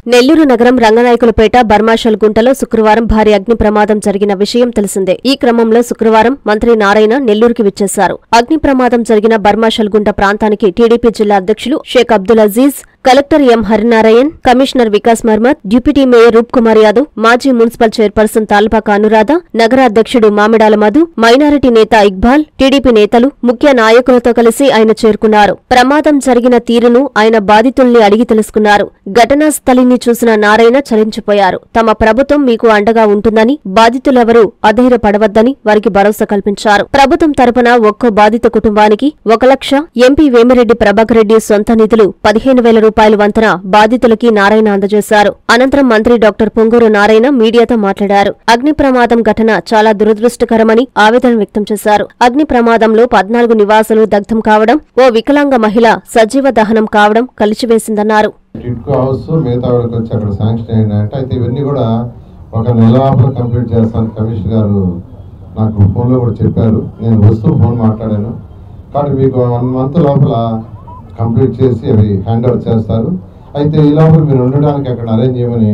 నెల్లూరు నగరం రంగనాయకులపేట బర్మాషల్ గుంటలో శుక్రవారం భారీ అగ్ని ప్రమాదం జరిగిన విషయం తెలిసిందే. ఈ క్రమంలో శుక్రవారం మంత్రి నారాయణ నెల్లూరుకి విచ్చేశారు. అగ్ని ప్రమాదం జరిగిన బర్మాషల్ గుంట ప్రాంతానికి టీడీపీ జిల్లా అధ్యక్షులు Sheikh Abdul Aziz, collector M Harinarayan, commissioner Vikas Marmat, deputy mayor Roop Kumar Yadav, మాజీ మున్సిపల్ చైర్పర్సన్ తాల్పాక అనురాధ, నగర అధ్యక్షుడు మామిడాల మధు, మైనారిటీ నేత ఇక్బాల్, టీడీపీ నేతలు, ముఖ్య నాయకులతో కలిసి ఆయన చేరుకున్నారు. ప్రమాదం జరిగిన తీరును ఆయన బాధితుల్ని అడిగి తెలుసుకున్నారు. ఘటనా స్థలిని చూసిన నారాయణ చలించిపోయారు. తమ ప్రభుత్వం మీకు అండగా ఉంటుందని, బాధితులెవరూ అధైర్యపడవద్దని వారికి భరోసా కల్పించారు. ప్రభుత్వం తరపున ఒక్కో బాధిత కుటుంబానికి 1 లక్ష, ఎంపీ వేమిరెడ్డి ప్రభాకర్ రెడ్డి సొంత నిధులు 15,000 రూపాయల వంతన బాధితులకి నారాయణ అందజేశారు. అనంతరం మంత్రి డాక్టర్ పొంగూరు నారాయణ మీడియాతో మాట్లాడారు. అగ్ని ప్రమాదం ఘటన చాలా దురదృష్టకరమని ఆవేదన వ్యక్తం చేశారు. అగ్ని ప్రమాదంలో 14 నివాసులు దగ్ధం కావడం, ఓ వికలాంగ మహిళ సజీవ దహనం కావడం కలిచివేసిందన్నారు. టిట్కో హౌస్ మిగతా వాళ్ళకి వచ్చి అక్కడ శాంక్షన్ అయ్యిందంటే, అయితే ఇవన్నీ కూడా ఒక నెల లోపల కంప్లీట్ చేస్తాను కమిషనర్ గారు నాకు ఫోన్లో కూడా చెప్పారు. నేను వస్తూ ఫోన్ మాట్లాడాను. కాబట్టి మీకు 1 మంత్ లోపల కంప్లీట్ చేసి అవి హ్యాండ్ ఓవర్ చేస్తారు. అయితే ఈ లోపల మీరు ఉండడానికి అక్కడ అరేంజ్ చేయమని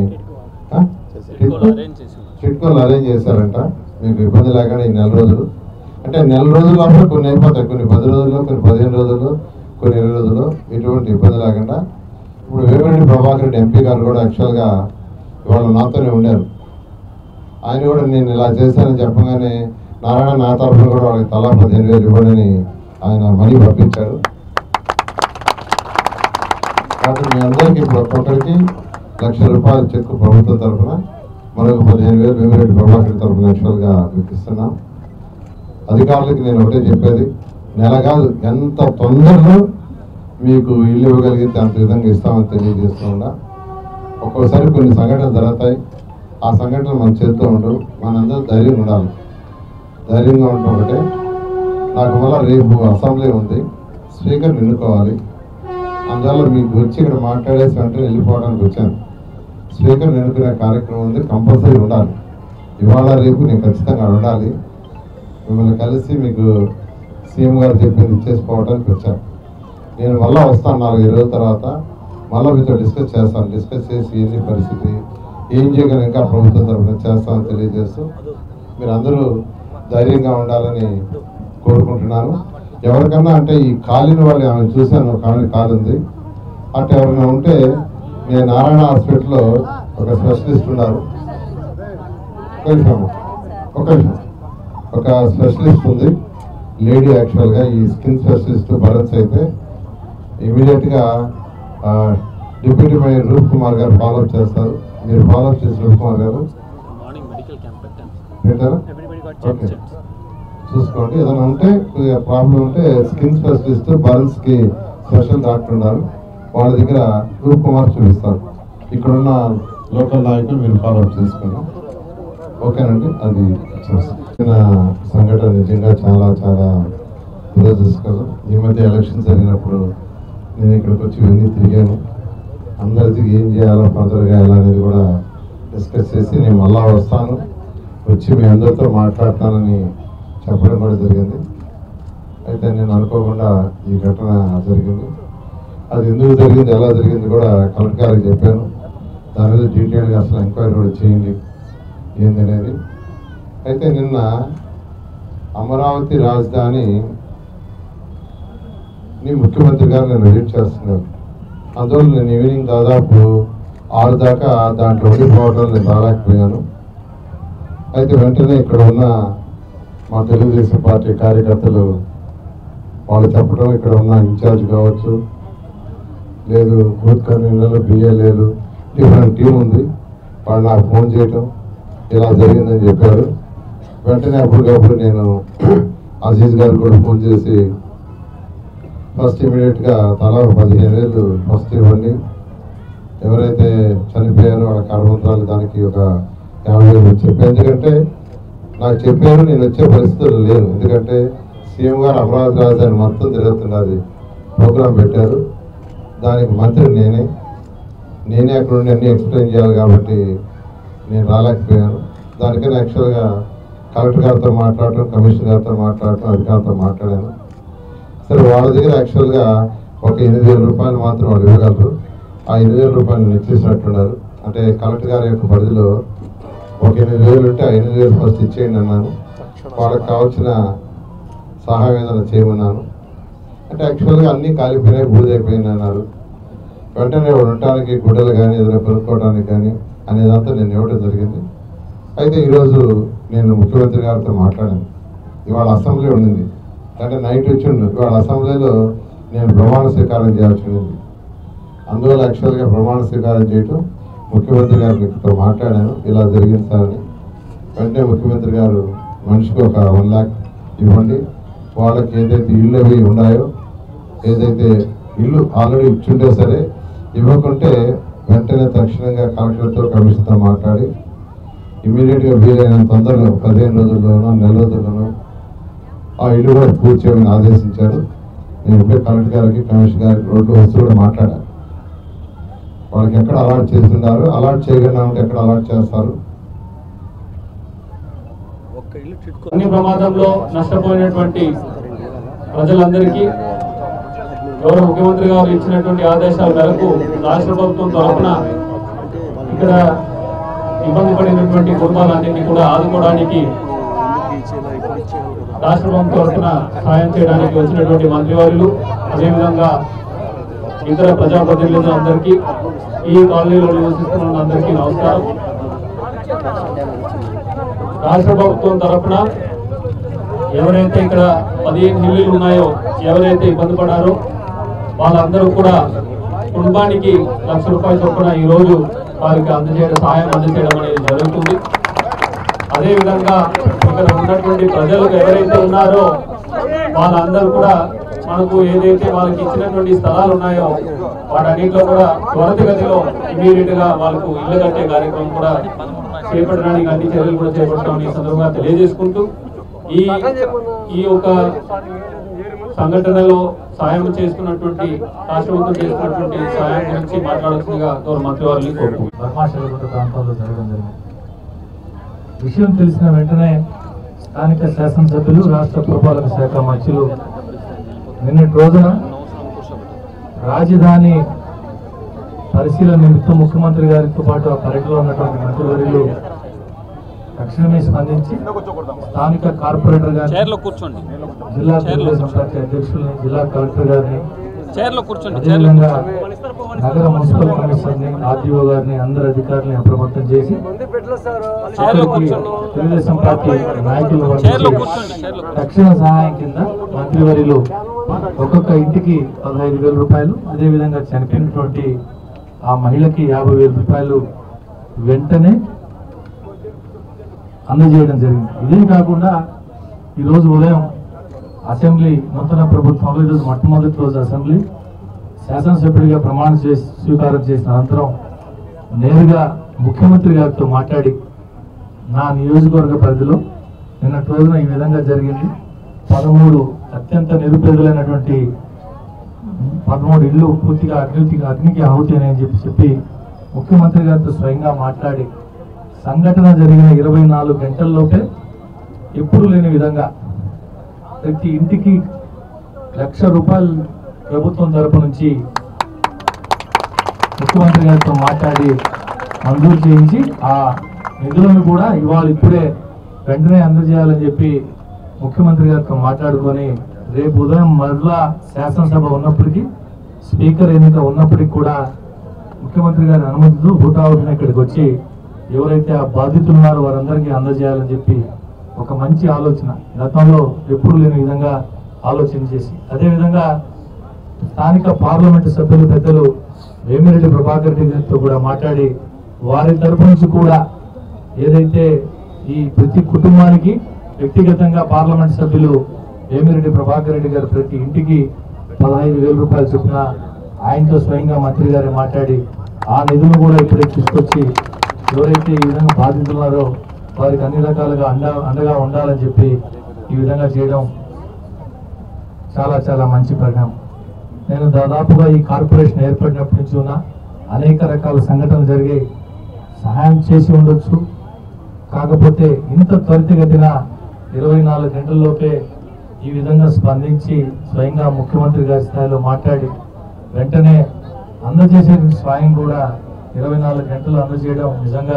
టిట్కోలు అరేంజ్ చేశారంట. మీకు ఇబ్బంది లేకుండా ఈ 4 రోజులు అంటే 4 రోజుల లోపల కొన్ని అయిపోతాయి. కొన్ని 10 రోజుల్లో, కొన్ని 15 రోజుల్లో, కొన్ని 20 రోజుల్లో ఎటువంటి ఇబ్బంది లేకుండా. ఇప్పుడు వేమిరెడ్డి ప్రభాకర్ రెడ్డి ఎంపీ గారు కూడా యాక్చువల్గా ఇవాళ నాతోనే ఉండారు. ఆయన కూడా నేను ఇలా చేశానని చెప్పగానే నారాయణ నా తరఫున కూడా వాళ్ళకి తలా 15,000 ఇవ్వడని ఆయన మనీ పంపించారు. కాబట్టి మీ అందరికీ ఇప్పుడు ఒక్కొక్కరికి 1 లక్ష రూపాయలు చెక్కు ప్రభుత్వం తరఫున, మరొక 15,000 వేమిరెడ్డి ప్రభాకర్ తరఫున యాక్చువల్గా మీకు ఇస్తున్నాం. అధికారులకి నేను ఒకటే చెప్పేది, నెల కాదు ఎంత తొందరలో మీకు ఇల్లు ఇవ్వగలిగితే అంత విధంగా ఇస్తామని తెలియజేస్తున్నా. ఒక్కోసారి కొన్ని సంఘటనలు జరుగుతాయి. ఆ సంఘటనలు మన చేతిలో ఉండవు. మనందరూ ధైర్యంగా ఉండాలి. ధైర్యంగా ఉండటం ఒకటే. నాకు మళ్ళీ రేపు అసెంబ్లీ ఉంది, స్పీకర్ని ఎన్నుకోవాలి. అందువల్ల మీకు వచ్చి ఇక్కడ మాట్లాడేసి వెంటనే వెళ్ళిపోవడానికి వచ్చాను. స్పీకర్ని ఎన్నుకునే కార్యక్రమం ఉంది, కంపల్సరీ ఉండాలి. ఇవాళ రేపు నేను ఖచ్చితంగా ఉండాలి. మిమ్మల్ని కలిసి మీకు సీఎం గారు చెప్పింది ఇచ్చేసిపోవడానికి వచ్చాను. నేను మళ్ళీ వస్తాను 4-5 రోజుల తర్వాత, మళ్ళీ మీతో డిస్కస్ చేస్తాను. డిస్కస్ చేసి ఏంటి పరిస్థితి, ఏం చేయగలను ఇంకా ప్రభుత్వం తరఫున చేస్తామని తెలియజేస్తూ మీరు అందరూ ధైర్యంగా ఉండాలని కోరుకుంటున్నాను. ఎవరికన్నా అంటే ఈ కాలిన వాళ్ళు ఆమె చూశాను, ఒక ఆమె కాలుంది. అటు ఎవరైనా ఉంటే నేను నారాయణ హాస్పిటల్లో ఒక స్పెషలిస్ట్ ఉన్నారు. ఒక స్పెషలిస్ట్ ఉంది లేడీ. యాక్చువల్గా ఈ స్కిన్ స్పెషలిస్ట్ భరత్ అయితే ఇమీడియట్గా డిప్యూటీ మేయర్ రూప్ కుమార్ గారు ఫాలోఅప్ చేస్తారు. మీరు ఫాలోఅప్ చేసి రూప్ కుమార్ గారు పెట్టారా? ఓకే, చూసుకోండి. ఏదైనా ఉంటే ప్రాబ్లం ఉంటే స్కిన్ స్పెషలిస్ట్ బర్న్స్కి స్పెషల్ డాక్టర్ ఉన్నారు, వాళ్ళ దగ్గర రూప్ కుమార్ చూపిస్తారు. ఇక్కడున్న లోకల్ నాయకులు మీరు ఫాలోఅప్ చేసుకోండి. ఓకేనండి. అది చిన్న సంఘటన నిజంగా చాలా చాలా దురదృష్టకరం. ఈ మధ్య ఎలక్షన్ జరిగినప్పుడు నేను ఇక్కడికి వచ్చి ఇవన్నీ తిరిగాను. అందరికీ ఏం చేయాలో ఫర్దర్గా ఎలా అనేది కూడా డిస్కస్ చేసి నేను మళ్ళా వస్తాను, వచ్చి మీ అందరితో మాట్లాడతానని చెప్పడం కూడా జరిగింది. అయితే నేను అనుకోకుండా ఈ ఘటన జరిగింది. అది ఎందుకు జరిగింది, ఎలా జరిగింది కూడా కలెక్టర్ గారికి చెప్పాను. దాని మీద డీటెయిల్గా అసలు ఎంక్వైరీ కూడా చేయండి ఏందనేది. అయితే నిన్న అమరావతి రాజధాని ముఖ్యమంత్రి గారు నేను విజిట్ చేస్తున్నాను. అందువల్ల నేను ఈవినింగ్ దాదాపు 6 దాకా దాంట్లో ఉండిపోవడం నేను రాలేకపోయాను. అయితే వెంటనే ఇక్కడ ఉన్న మా తెలుగుదేశం పార్టీ కార్యకర్తలు వాళ్ళు చెప్పడం, ఇక్కడ ఉన్న ఇన్ఛార్జ్ కావచ్చు, లేదు బూత్ కన్వీనర్లు, బిఏలేలు, డిఫరెంట్ టీం ఉంది, వాళ్ళు నాకు ఫోన్ చేయటం ఇలా జరిగిందని చెప్పారు. వెంటనే అప్పటికప్పుడు నేను అజీజ్ గారికి కూడా ఫోన్ చేసి ఫస్ట్ ఇమీడియట్గా తలా 15,000 ఫస్ట్ ఇవ్వండి, ఎవరైతే చనిపోయారో వాళ్ళ కర్మంత్రాలు దానికి ఒక 50,000 చెప్పాను. ఎందుకంటే నాకు చెప్పారు, నేను వచ్చే పరిస్థితులు లేను. ఎందుకంటే సీఎం గారు అమరావతి రాజధాని మొత్తం తిరుగుతున్నది ప్రోగ్రాం పెట్టారు. దానికి మంత్రి నేనే అక్కడ ఉండి అన్నీ ఎక్స్ప్లెయిన్ చేయాలి. కాబట్టి నేను రాలేకపోయాను. దానికన్నా యాక్చువల్గా కలెక్టర్ గారితో మాట్లాడటం, కమిషనర్ గారితో మాట్లాడటం, అధికారులతో మాట్లాడాను. సరే, వాళ్ళ దగ్గర యాక్చువల్గా ఒక 8,000 రూపాయలు మాత్రం వాళ్ళు ఇవ్వగలరు. ఆ 8,000 రూపాయలు ఇచ్చేసినట్టున్నారు. అంటే కలెక్టర్ గారి యొక్క పరిధిలో ఒక 8,000 ఉంటే 8,000 ఫస్ట్ ఇచ్చేయండి అన్నాను. వాళ్ళకి కావాల్సిన సహాయం ఏదైనా చేయమన్నాను. అంటే యాక్చువల్గా అన్నీ కాలిపోయినాయి, బూడిదైపోయింది అన్నారు. వెంటనే ఉండటానికి గుడ్డలు కానీ ఏదైనా కొనుక్కోవడానికి కానీ అనేదంతా నేను ఇవ్వడం జరిగింది. అయితే ఈరోజు నేను ముఖ్యమంత్రి గారితో మాట్లాడాను. ఇవాళ అసెంబ్లీ ఉండింది, అంటే నైట్ వచ్చి ఉండు. ఇవాళ అసెంబ్లీలో నేను ప్రమాణ స్వీకారం చేయాల్సి ఉంది. అందువల్ల యాక్చువల్గా ప్రమాణ స్వీకారం చేయటం ముఖ్యమంత్రి గారితో మాట్లాడాను, ఇలా జరిగింది సార్ అని. వెంటనే ముఖ్యమంత్రి గారు మనిషికి ఒక 1 lakh ఇవ్వండి, వాళ్ళకి ఏదైతే ఇళ్ళు అవి ఉన్నాయో, ఏదైతే ఇల్లు ఆల్రెడీ ఇచ్చుంటే సరే, ఇవ్వకుంటే వెంటనే తక్షణంగా కలెక్టర్తో కమిషన్తో మాట్లాడి ఇమీడియట్గా వీలైనంత తొందరగా 15 రోజుల్లోనో 1 రోజుల్లోనో ఆ ఇల్లు కూడా పూర్తి చేయమని ఆదేశించారు. నేను ఇప్పుడే కలెక్టర్ గారికి కమిషనర్ గారికి రోడ్డు వస్తూ కూడా మాట్లాడాను. వాళ్ళకి ఎక్కడ అలాట్ చేస్తున్నారు, అలాట్ చేయకుండా ఉంటే ఎక్కడ అలాట్ చేస్తారు. అగ్ని ప్రమాదంలో నష్టపోయినటువంటి ప్రజలందరికీ గౌరవ ముఖ్యమంత్రి గారు ఇచ్చినటువంటి ఆదేశాల మేరకు రాష్ట్ర ప్రభుత్వం తరఫున ఇక్కడ ఇబ్బంది పడినటువంటి కుటుంబాలన్నింటినీ కూడా ఆదుకోవడానికి రాష్ట్ర ప్రభుత్వం తరఫున సాయం చేయడానికి వచ్చినటువంటి మంత్రివర్యులు, అదేవిధంగా ఇతర ప్రజాప్రతినిధులందరికీ, ఈ కాలనీలో నివసిస్తున్న అందరికీ నమస్కారం. రాష్ట్ర ప్రభుత్వం తరఫున ఎవరైతే ఇక్కడ 15 ఇళ్ళు ఉన్నాయో, ఎవరైతే ఇబ్బంది పడారో వాళ్ళందరూ కూడా కుటుంబానికి ₹1,00,000 చొప్పున ఈరోజు వారికి సహాయం అందజేయడం అనేది జరుగుతుంది. అదేవిధంగా ఇక్కడ ఉన్నటువంటి ప్రజలకు ఎవరైతే ఉన్నారో వాళ్ళందరూ కూడా మనకు ఏదైతే వాళ్ళకి ఇచ్చినటువంటి స్థలాలు ఉన్నాయో వాటన్నింటిలో కూడా త్వరితగతిలో ఇమీడియట్ గా వాళ్ళకు ఇల్లు కట్టే కార్యక్రమం కూడా చేపట్టడానికి అన్ని చర్యలు కూడా చేపడతామని ఈ సందర్భంగా తెలియజేసుకుంటూ ఈ యొక్క సంఘటనలో సాయం చేసుకున్నటువంటి రాష్ట్ర ప్రభుత్వం చేస్తున్నటువంటి సాయం గురించి మాట్లాడాల్సిందిగా గౌరవ మంత్రి వారిని కోరుకుంటున్నాను. ధర్మాశలగుట్ట ప్రాంతంలో జరగడం జరిగింది. విషయం తెలిసిన వెంటనే స్థానిక శాసనసభ్యులు, రాష్ట్ర పురపాలక శాఖ మంత్రులు నిన్నటి రోజున రాజధాని పరిశీలన నిమిత్తం ముఖ్యమంత్రి గారితో పాటు ఆ పర్యటనలో ఉన్నటువంటి మంత్రివర్యులు తక్షణమే స్పందించి స్థానిక కార్పొరేటర్ గారిని, జిల్లా తెలుగుదేశం పార్టీ అధ్యక్షుల్ని, జిల్లా కలెక్టర్ గారిని, అదేవిధంగా నగర మున్సిపల్ కమిషనర్ని, ఆర్డీఓ గారిని, అందరు అధికారులను అప్రమత్తం చేసి తెలుగుదేశం పార్టీ నాయకులను తక్షణ సహాయం కింద మంత్రివర్యులు ఒక్కొక్క ఇంటికి ₹15,000, అదేవిధంగా చనిపోయినటువంటి ఆ మహిళకి ₹50,000 వెంటనే అందజేయడం జరిగింది. ఇదే కాకుండా ఈరోజు ఉదయం అసెంబ్లీ నూతన ప్రభుత్వంలో ఈరోజు మొట్టమొదటి రోజు అసెంబ్లీ శాసనసభ్యుడిగా ప్రమాణ స్వీకారం చేసిన అనంతరం నేరుగా ముఖ్యమంత్రి గారితో మాట్లాడి నా నియోజకవర్గ పరిధిలో నిన్నటి రోజున ఈ విధంగా జరిగింది, 13 అత్యంత నిరుపేదలైనటువంటి 13 ఇళ్ళు పూర్తిగా అగ్నికి ఆహుతి అని చెప్పి ముఖ్యమంత్రి గారితో స్వయంగా మాట్లాడి సంఘటన జరిగిన 24 గంటల్లోపే ఎప్పుడు లేని విధంగా ప్రతి ఇంటికి ₹1,00,000 ప్రభుత్వం తరపు నుంచి ముఖ్యమంత్రి గారితో మాట్లాడి మంజూరు చేయించి ఆ నిధులను కూడా ఇప్పుడే వెంటనే అందజేయాలని చెప్పి ముఖ్యమంత్రి గారితో మాట్లాడుకొని రేపు ఉదయం మరలా శాసనసభ ఉన్నప్పటికీ, స్పీకర్ ఎన్నిక ఉన్నప్పటికీ కూడా ముఖ్యమంత్రి గారి అనుమతితో హుటాహుటిన ఇక్కడికి వచ్చి ఎవరైతే ఆ బాధితులు ఉన్నారో వారందరికీ అందజేయాలని చెప్పి ఒక మంచి ఆలోచన, గతంలో ఎప్పుడు లేని విధంగా ఆలోచన చేసి, అదేవిధంగా స్థానిక పార్లమెంటు సభ్యులు పెద్దలు వేమిరెడ్డి ప్రభాకర్ రెడ్డి గారితో కూడా మాట్లాడి వారి తరపు నుంచి కూడా ఏదైతే ఈ ప్రతి కుటుంబానికి వ్యక్తిగతంగా పార్లమెంట్ సభ్యులు వేమిరెడ్డి ప్రభాకర్ రెడ్డి గారు ప్రతి ఇంటికి ₹15,000 చొప్పున ఆయనతో స్వయంగా మంత్రి గారు మాట్లాడి ఆ నిధులు కూడా ఇప్పుడే తీసుకొచ్చి ఎవరైతే ఈ విధంగా బాధితున్నారో వారికి అన్ని రకాలుగా అండగా ఉండాలని చెప్పి ఈ విధంగా చేయడం చాలా చాలా మంచి పరిణామం. నేను దాదాపుగా ఈ కార్పొరేషన్ ఏర్పడినప్పటి నుంచి ఉన్న అనేక రకాల సంఘటనలు జరిగి సహాయం చేసి ఉండొచ్చు, కాకపోతే ఇంత త్వరితగతిన 24 గంటల్లోపే ఈ విధంగా స్పందించి స్వయంగా ముఖ్యమంత్రి గారి స్థాయిలో మాట్లాడి వెంటనే అందజేసే స్వయం కూడా 24 గంటలు అందజేయడం నిజంగా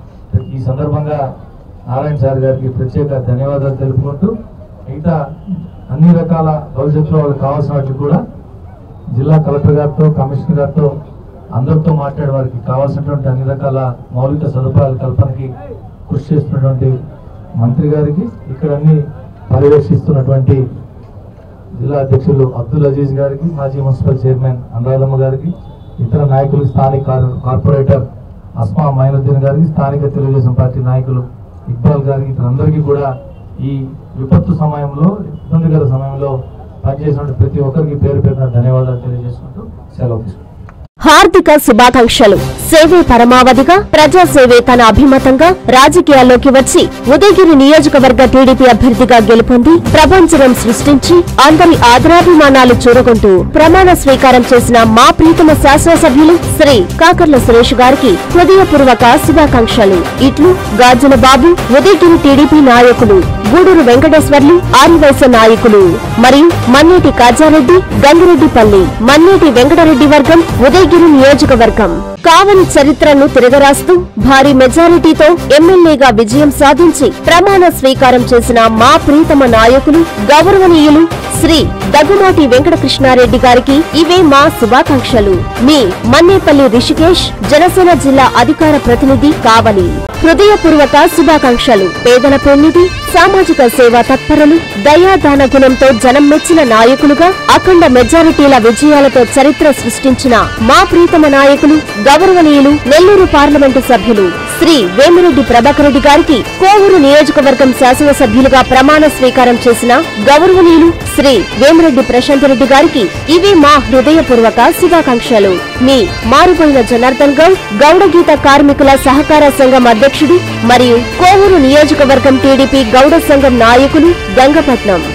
ఈ సందర్భంగా నారాయణ సార్ గారికి ప్రత్యేక ధన్యవాదాలు తెలుపుకుంటూ మిగతా అన్ని రకాల భవిష్యత్తులో వాళ్ళకి కావాల్సిన వాటికి కూడా జిల్లా కలెక్టర్ గారితో కమిషనర్ గారితో అందరితో మాట్లాడే వారికి కావాల్సినటువంటి అన్ని రకాల మౌలిక సదుపాయాల కల్పనకి కృషి చేస్తున్నటువంటి మంత్రి గారికి, ఇక్కడ అన్ని పర్యవేక్షిస్తున్నటువంటి జిల్లా అధ్యక్షులు అబ్దుల్ అజీజ్ గారికి, మాజీ మున్సిపల్ చైర్మన్ అనురాధమ్మ గారికి, ఇతర నాయకులు, స్థానిక కార్పొరేటర్ అస్మా మైనుద్దీన్ గారికి, స్థానిక తెలుగుదేశం పార్టీ నాయకులు ఇక్బాల్ గారికి, ఇతరందరికీ కూడా ఈ విపత్తు సమయంలో, ఇబ్బందికర సమయంలో పనిచేసిన ప్రతి ఒక్కరికి పేరు పేరున ధన్యవాదాలు తెలియజేసుకుంటూ సెలవు తీసుకుంటాం. హార్దిక శుభాకాంక్షలు. సేవే పరమావధిగా, ప్రజాసేవే తన అభిమతంగా రాజకీయాల్లోకి వచ్చి ఉదయగిరి నియోజకవర్గ టీడీపీ అభ్యర్థిగా గెలుపొంది ప్రపంచం సృష్టించి అందరి ఆదరాభిమానాలు చూరగొంటూ ప్రమాణ స్వీకారం చేసిన మా ప్రీతమ శాసనసభ్యులు శ్రీ కాకర్ల సురేష్ గారికి హృదయపూర్వక శుభాకాంక్షలు. ఇట్లు గాజుల బాబు, ఉదయగిరి టీడీపీ నాయకులు, గూడూరు వెంకటేశ్వర్లు, ఆదివైశ్య నాయకులు మరియు మన్నేటి కాజారెడ్డి, గంగిరెడ్డిపల్లి, మన్నేటి వెంకటరెడ్డి వర్గం, ఉదయగిరి నియోజకవర్గం. కావలి చరిత్రను తిరగరాస్తూ భారీ మెజారిటీతో ఎమ్మెల్యేగా విజయం సాధించి ప్రమాణ స్వీకారం చేసిన మా ప్రీతమ నాయకులు గౌరవనీయులు శ్రీ దగ్గుమాటి వెంకటకృష్ణారెడ్డి గారికి ఇవే మా శుభాకాంక్షలు. మీ మన్నేపల్లి రిషికేష్, జనసేన జిల్లా అధికార ప్రతినిధి, కావలి. హృదయపూర్వక శుభాకాంక్షలు. పేదల పెన్నిధి, సామాజిక సేవా తత్పరులు, దయాదాన గుణంతో జనం మెచ్చిన నాయకులుగా అఖండ మెజారిటీల విజయాలతో చరిత్ర సృష్టించిన మా ప్రీతమ నాయకులు గౌరవనీయులు నెల్లూరు పార్లమెంటు సభ్యులు శ్రీ వేమిరెడ్డి ప్రభాకర్ రెడ్డి గారికి కోవూరు నియోజకవర్గం శాసనసభ్యులుగా ప్రమాణ స్వీకారం చేసిన గౌరవనీయులు శ్రీ వేమిరెడ్డి ప్రశాంత్ రెడ్డి గారికి ఇవే మా హృదయపూర్వక శుభాకాంక్షలు. మీ మారుపోయిన జనార్దన్ గౌడ్, గౌడగీత కార్మికుల సహకార సంఘం అధ్యక్షుడు మరియు కోవూరు నియోజకవర్గం టీడీపీ గౌడ సంఘం నాయకులు, గంగపట్నం.